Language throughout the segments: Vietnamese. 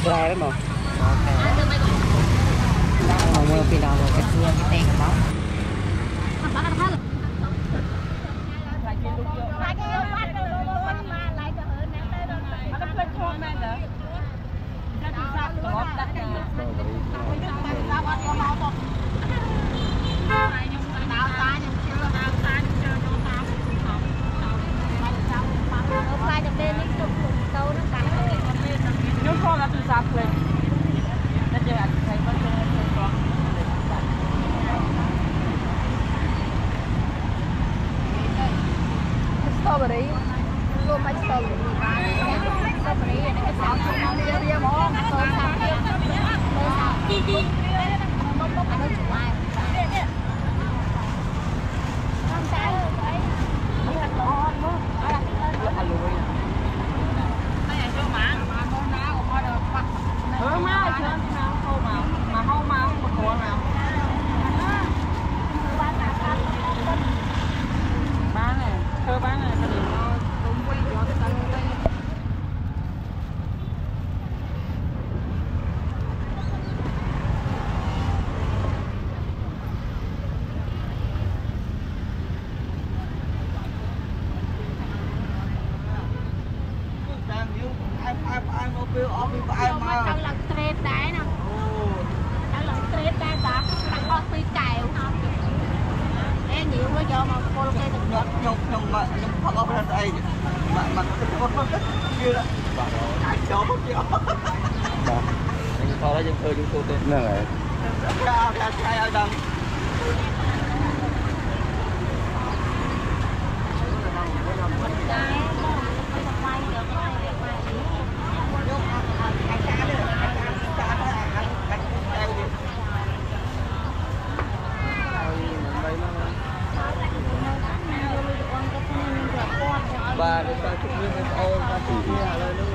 Israel mà mua pin nào cái xưa cái tên của nó strawberry luôn bánh strawberry strawberry này cái sao không ngon nhiều nhiều món tôi sao nó chủ ai không trái đấy đi ăn ngon quá ở đây ăn luôn đây là cho má con nào con được bắt má chơi nào không mà không một con nào bán này thơ bán này cái gì nó cũng quay cho cái tân đây đang là stress đáy nè đang là stress đáy đó đang có phi cài không nhiều quá cho mà cô cây thực vật nhung phật ở bên đây mà con kia đó ai chỗ không chịu thôi đó dân cư chúng tôi tên nè ai ở đâu và để ta chụp miếng ô ta chụp miếng là lên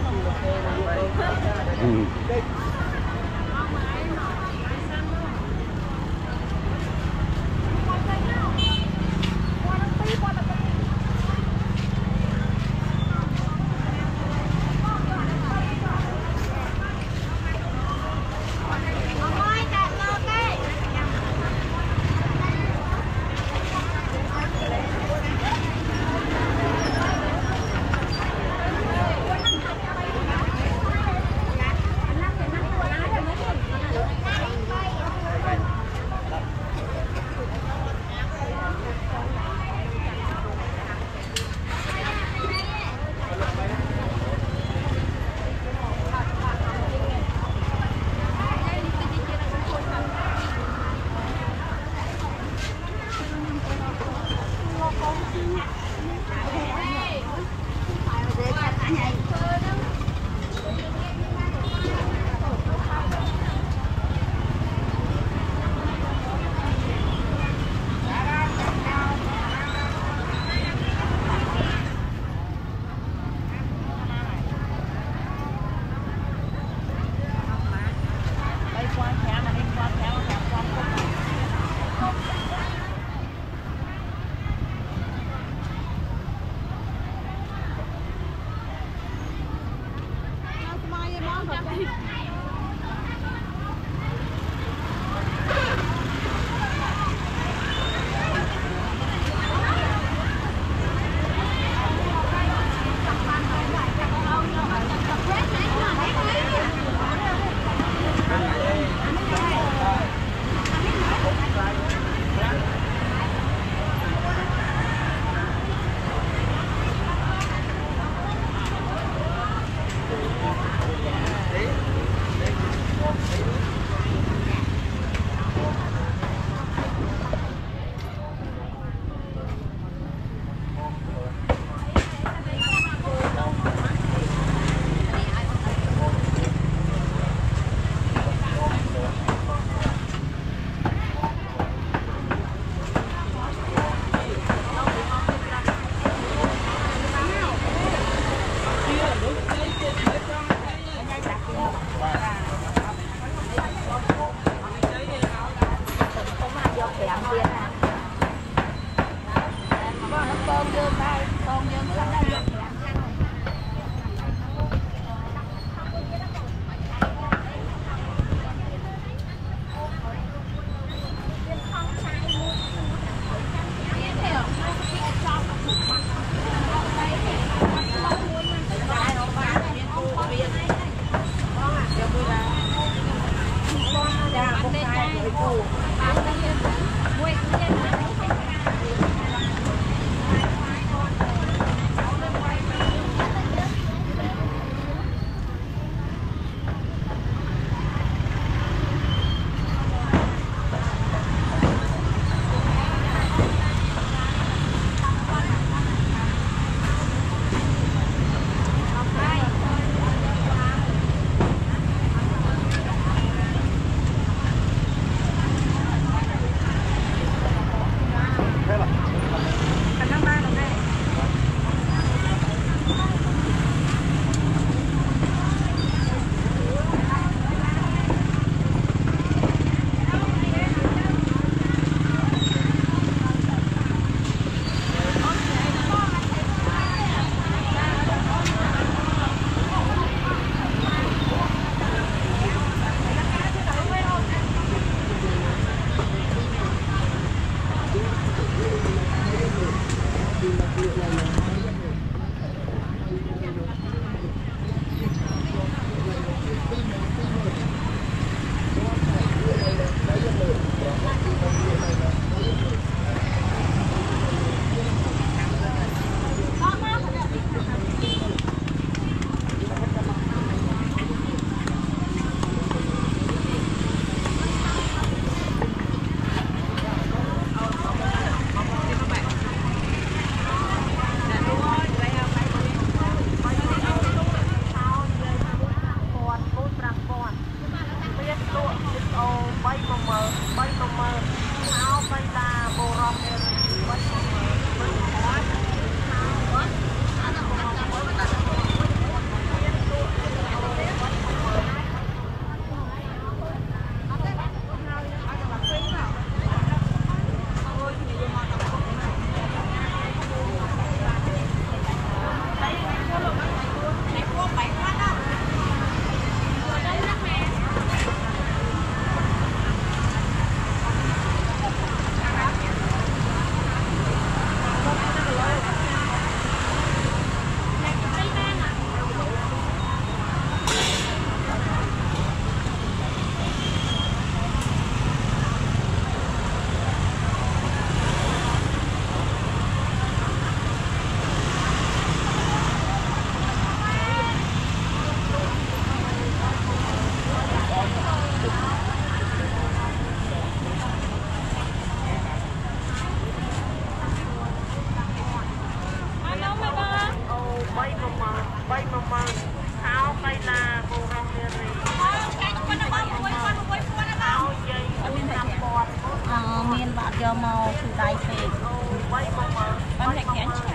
giờ màu từ đáy phê con này kén chứ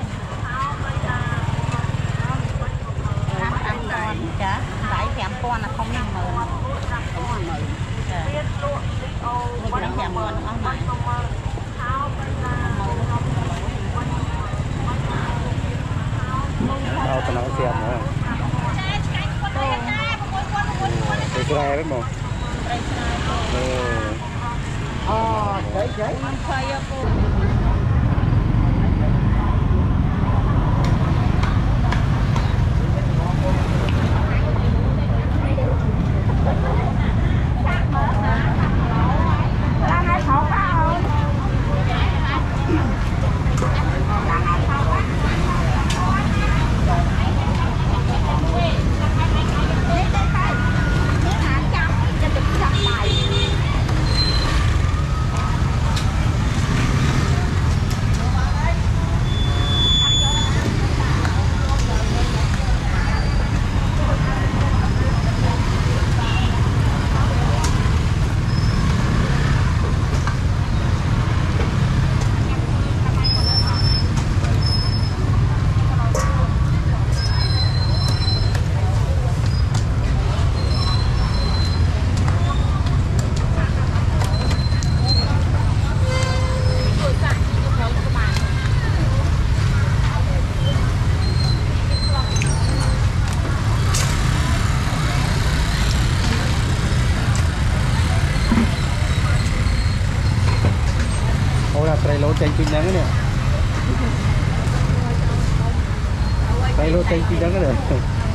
chả đáy kém con là không nên mờ mình đánh kém con nó mày đâu tao nói xem nữa cái xe đấy mà đấy lô chanh pin đắng nè tay lô chanh pin đắng nè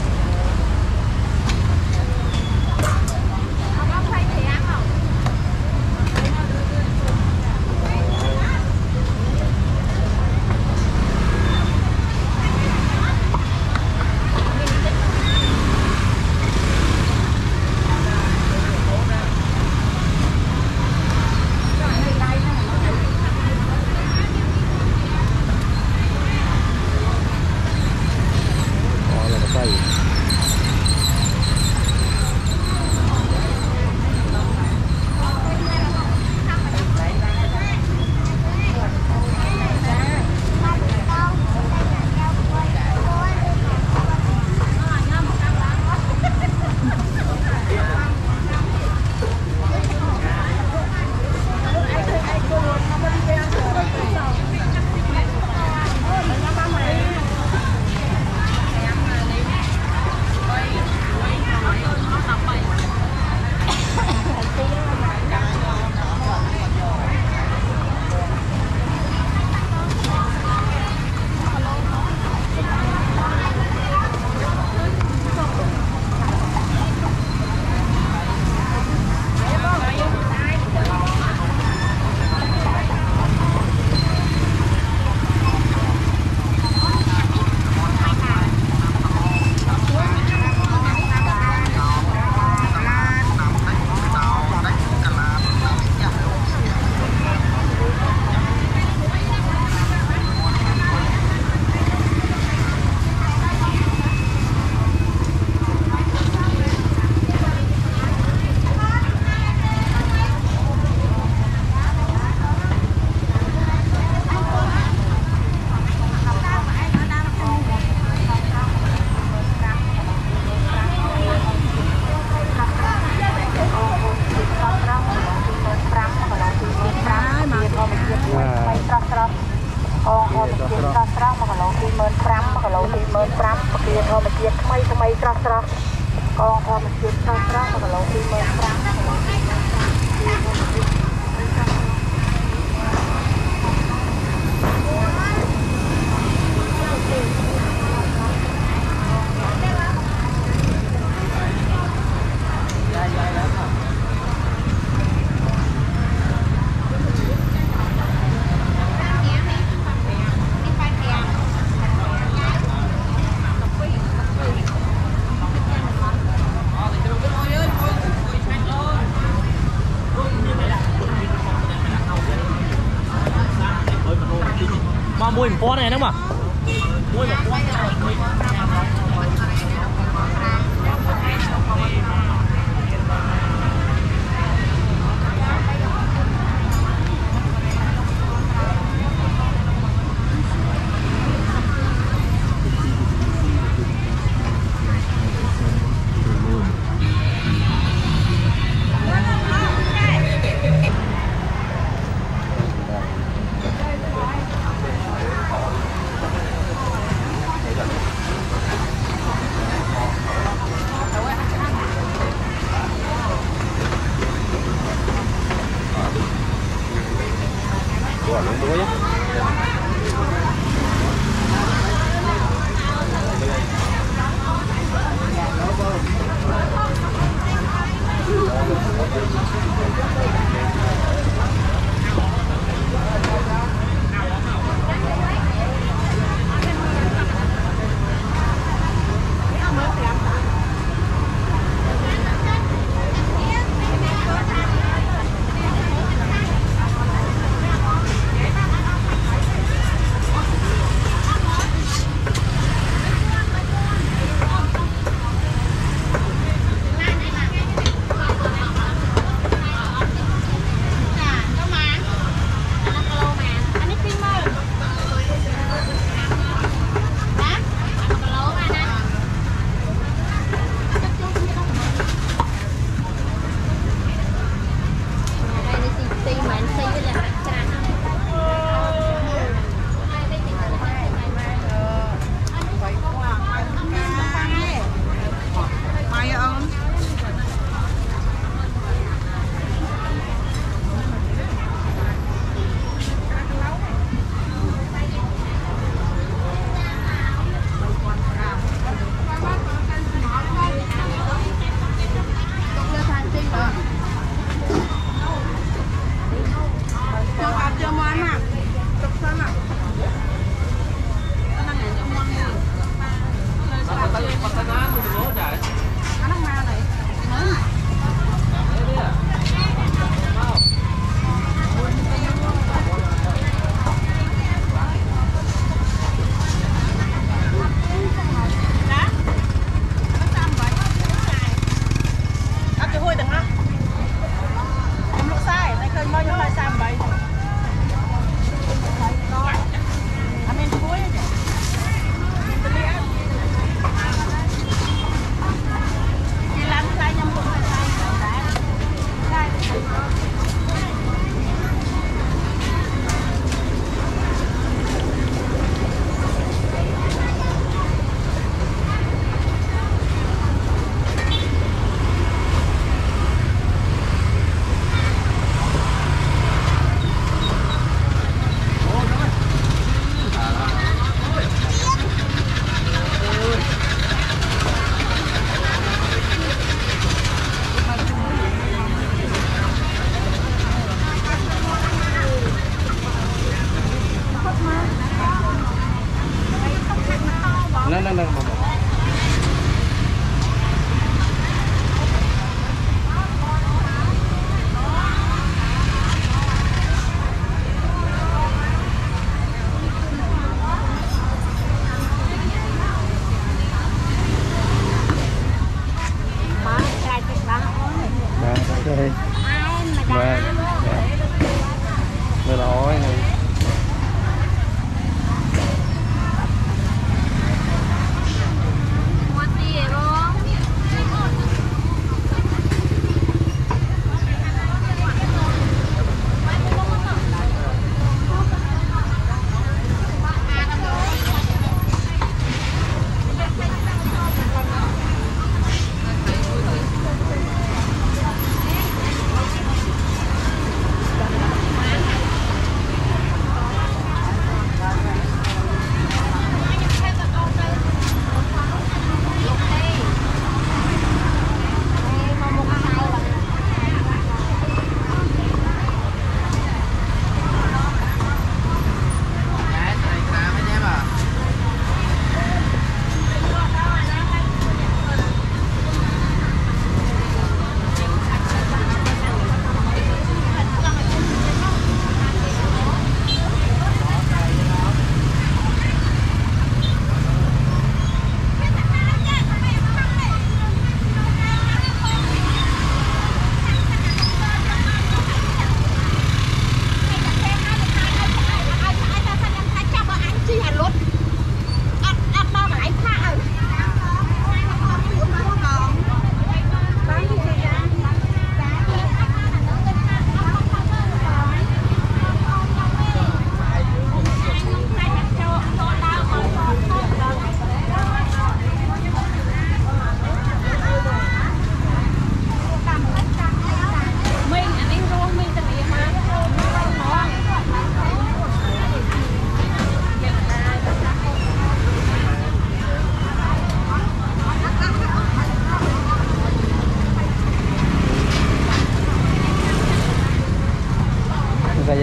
mua một con này đúng không ạ? Mua một con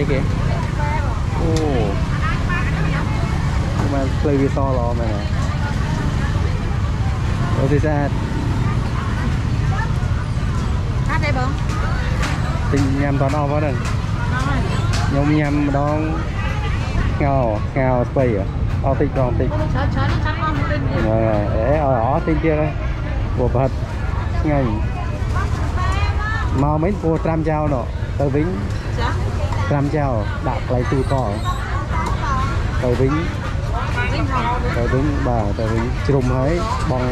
kìa mà play với to lo mày nè thì ra hát đây bông tình nhầm toàn o quá đừng nhom nhầm đó ngào ngào spray à o tịch còn tịch để ở tin kia đây của vật ngay mau mấy cô trăm trao nọ tờ vĩnh trăm trao đạp lại từ cỏ tờ vĩnh bà tờ vĩnh trùm ấy bằng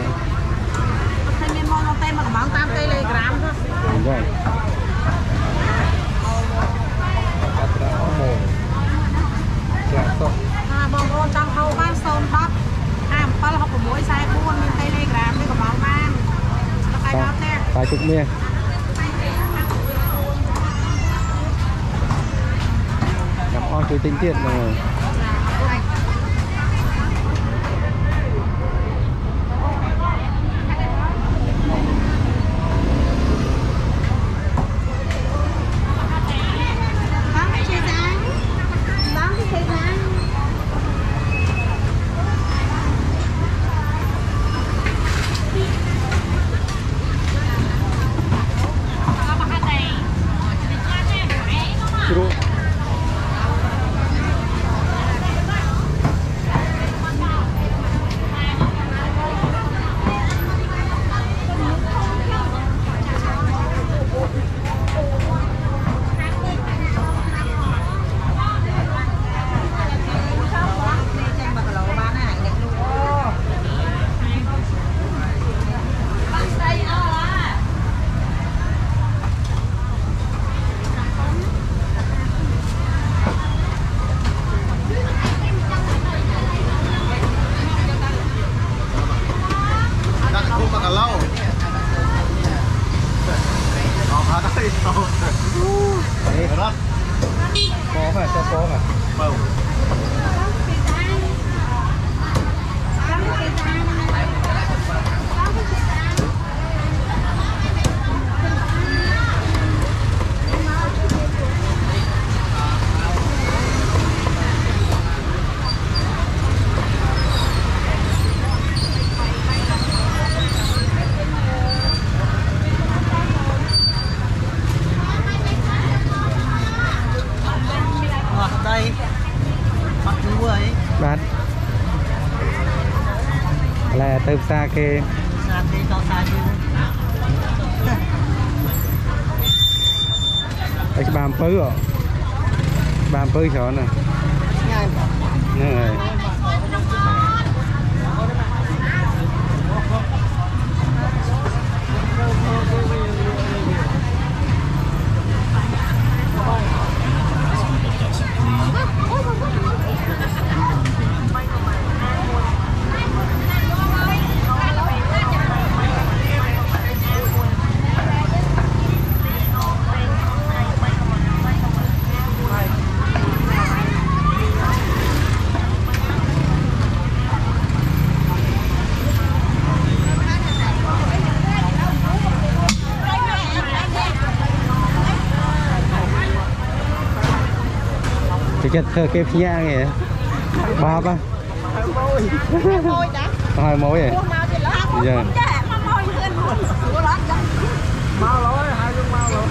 đúng rồi bông rôn tăng hậu ban sôn bắp bao học của mỗi sai buôn bên Telegram với của báo ban nó cái đó thế tại chục mê gặp o chơi tinh tiết rồi bán là từ xa kia cái bàn pứ rồi bàn pứ chỗ nè này cái thơ kép nha nghe ba ba hai mối vậy giờ mau lối hai luôn mau lối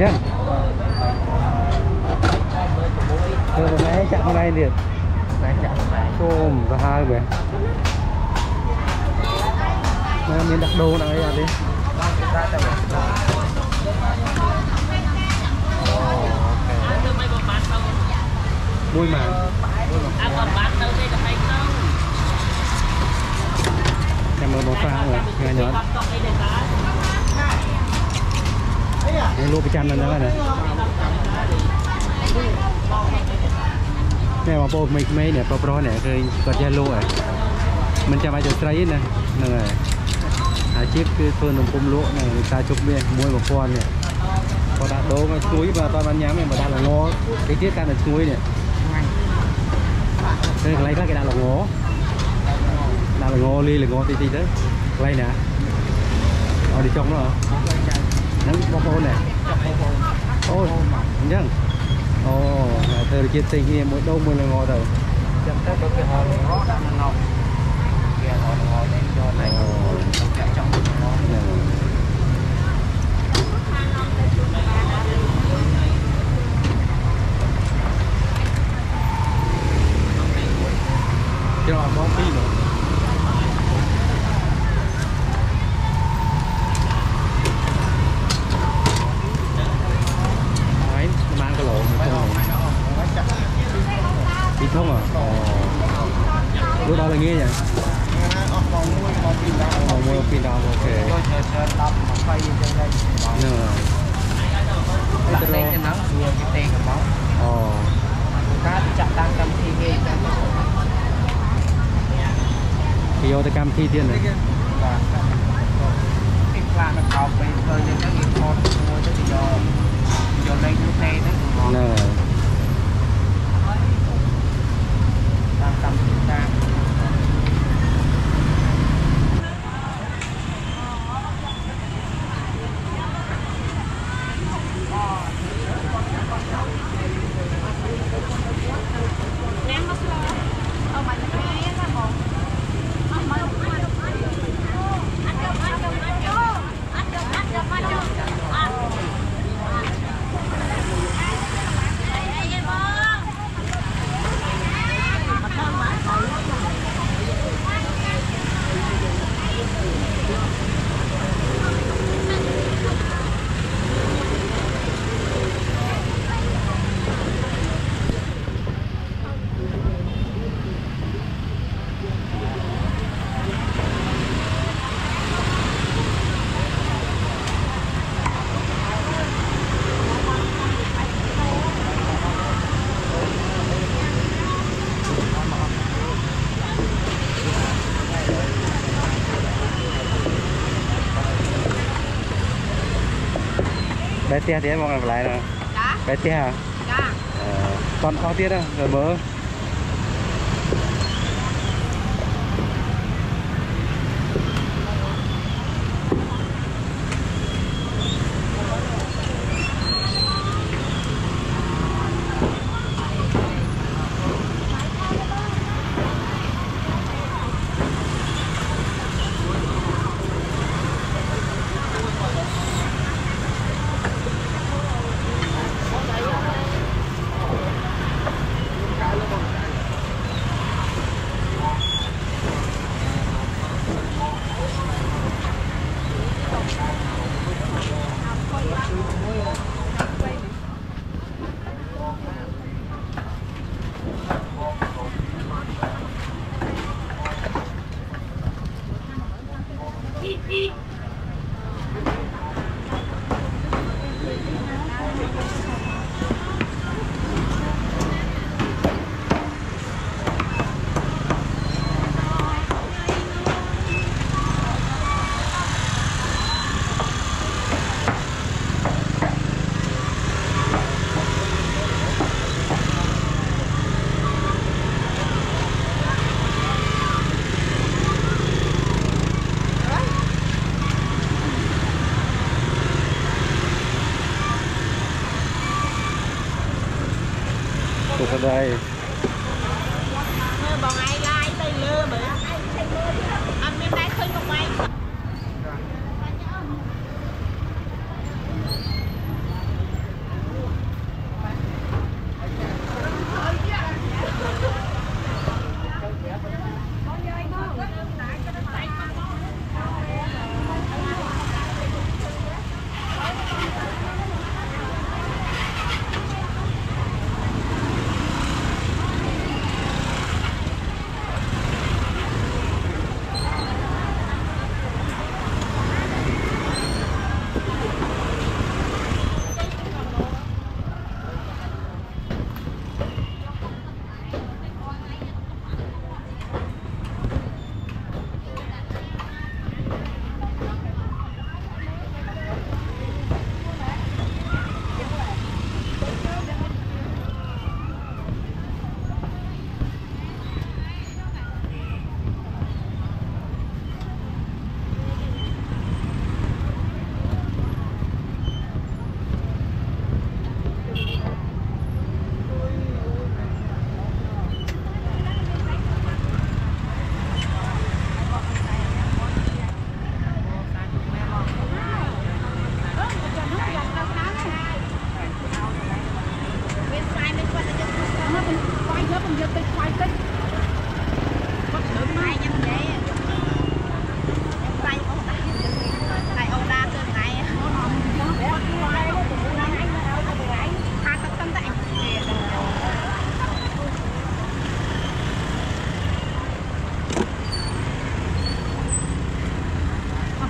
nhá. Rồi nãy chạm hôm nay liền. Nãy chạm này. Tôm và hai vậy. Mà mình đặt đồ nào đây đi. Mùi mà. Em ơn nó pha rồi, nghe nhớ. Đây lô bị chăn lên đó này. Nè mà bộ mình mấy nè, pro nè, cái cột da lô này. Mình chăm ai cho trái nè, này. Chiếc cái phơi nồng cung lúa này người ta chụp bia mua một con này. Còn đặt đồ mà chuối và toàn ăn nhám này mà đang là ngó. Cái tiết can là chuối này. Đây lấy các cái đạn là ngó. Đạn là ngó ly là ngó tí tí đấy. Lấy nè. Ở đi trong đó hả? Nắng bóng bóng này. Ôi, nhá. Ồ, thời kia tình kia mỗi đâu mới là ngó rồi. Chậm tới cái hồ ngó đang là ngọc. Kìa ngó lên cho này. Trong ngó. Cho nó bóng tí nữa. Đấy, mang cái lỗ một con. Đi thông à? Lúc đó là nghe vậy? Mua pin đào, ok. Đặt lên cho nó vừa cái tên của bóng. Cá thì chặt tăng cầm thi ghê. Thì vô tới cam thi tiền này. Cái pha nó cọc bây giờ cho nó nghiệp con mua tới thì cho lên lúc này nó ngon. Tăng cầm chúng ta. Bé tia thì em mọi người lại nè. Dạ. Bé tia hả? Dạ. Con có tiết á, rồi bớ. Ở đây Bọn ai lai tay lơ bởi anh bên đây khơi một mai.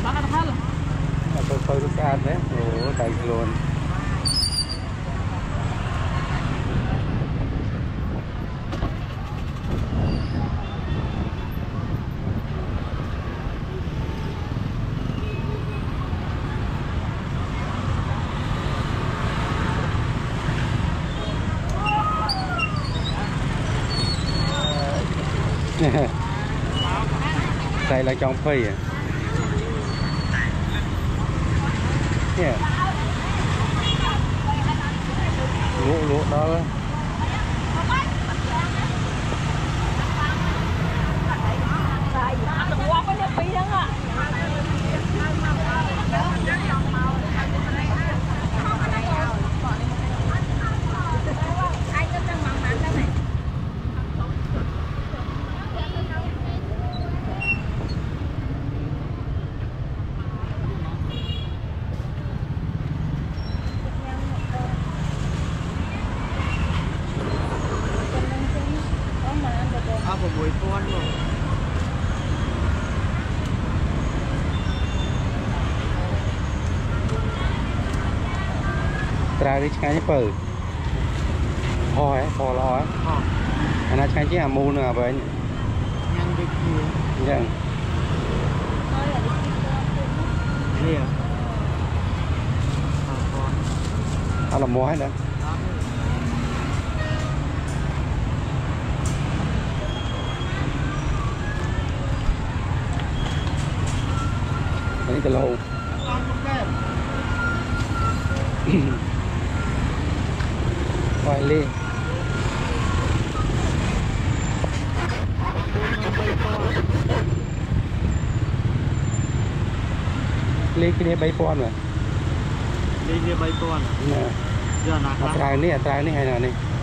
tôi xa đấy ủa đầy luôn đây là trong phi à yeah. Lúa đó ra đi ngay bờ thôi phò lo ấy anh nói ngay chứ à mua nữa vậy nhân được nhiều dân gì à tao là mua hết đó đấy cái lô quay lên lên cái này bay pon rồi đi bay con nè giờ nào trai này hay là này